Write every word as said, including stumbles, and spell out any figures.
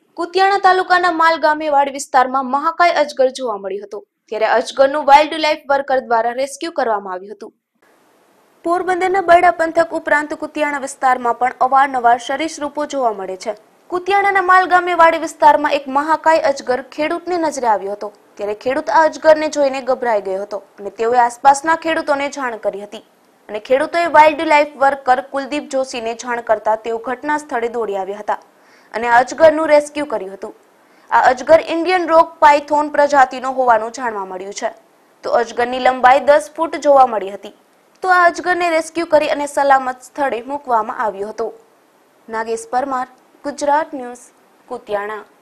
કુતિયાણા તાલુકાના માલ ગામે વાડ વિસ્તારમાં મહાકાય અજગર જોવા મળ્યું હતું, ત્યારે અજગરનું વાઇલ્ડ લાઇફ વર્કર દ્વારા રેસ્ક્યુ કરવામાં આવ્યું હતું। પોરબંદરના બરડા પંથક ઉપરાંત કુતિયાણા વિસ્તારમાં પણ અવારનવાર સરીસૃપો જોવા મળે છે। કુતિયાણાના માલ ગામે વાડી વિસ્તારમાં એક મહાકાય અજગર ખેડૂતને નજરે આવ્યો હતો, ત્યારે ખેડૂત આ અજગરને જોઈને ગભરાઈ ગયો હતો અને તેઓએ આસપાસના ખેડૂતોને જાણ કરી હતી અને ખેડૂતોએ વાઇલ્ડ લાઇફ વર્કર કુલદીપ જોશીને જાણ કરતા તેઓ ઘટના સ્થળે દોડી આવ્યા હતા અને આ અજગરનું રેસ્ક્યુ કર્યું હતું। આ અજગર ઇન્ડિયન રોક પાયથોન પ્રજાતિનો હોવાનું જાણવા મળ્યું છે, તો અજગરની લંબાઈ દસ ફૂટ જોવા મળી હતી। તો આ અજગરને રેસ્ક્યુ કરી અને સલામત સ્થળે મૂકવામાં આવ્યો હતો। નાગેશ પરમાર, ગુજરાત ન્યૂઝ, કુતિયાણા।